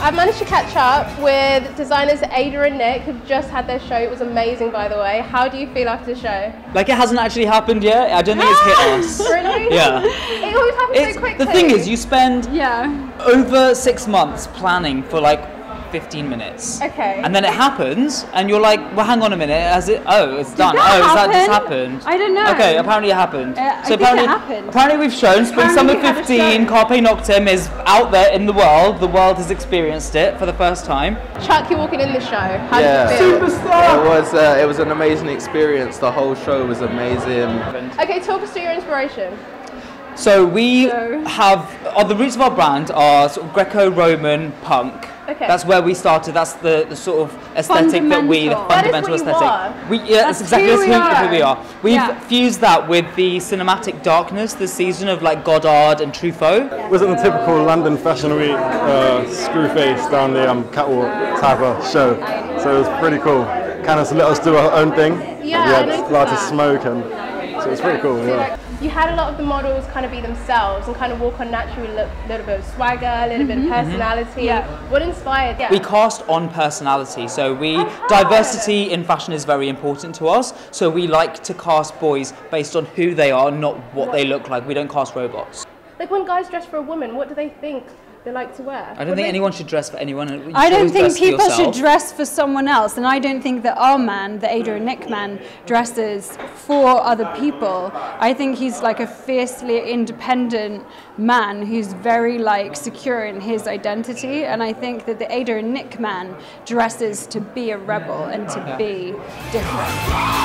I managed to catch up with designers Ada and Nick, who've just had their show. It was amazing, by the way. How do you feel after the show? Like, it hasn't actually happened yet. I don't think it's hit us. Really? Yeah. It always happens so quickly. The thing is, you spend over 6 months planning for like 15 minutes. Okay. And then it happens, and you're like, well, hang on a minute, has it? Oh, it's done. That has that just happen? happened? I don't know. Okay, apparently it happened. I think it happened. Apparently we've shown Spring Summer 15, Carpe Noctem is out there in the world. The world has experienced it for the first time. Chuck, you're walking in the show. How did you feel? Superstar! It was an amazing experience. The whole show was amazing. Okay, talk us through your inspiration. So we have, the roots of our brand are sort of Greco-Roman punk. Okay. That's where we started. That's the sort of aesthetic that we, the fundamental aesthetic. That's exactly who we are. We've fused that with the cinematic darkness this season of like Godard and Truffaut. It wasn't the typical London Fashion Week screw face down the catwalk type of show. So it was pretty cool. Kind of let us do our own thing. Yeah, we had lighter smoke, and so it was pretty cool. Yeah. You had a lot of the models kind of be themselves and kind of walk on naturally, a little bit of swagger, a little bit of personality. What inspired? We cast on personality, so diversity in fashion is very important to us. So we like to cast boys based on who they are, not what they look like. We don't cast robots. Like when guys dress for a woman, what do they think they like to wear? I don't think anyone should dress for anyone. I don't think people should dress for someone else, and I don't think that our man, the Ada and Nick man, dresses for other people. I think he's like a fiercely independent man who's very like secure in his identity, and I think that the Ada and Nick man dresses to be a rebel and to be different.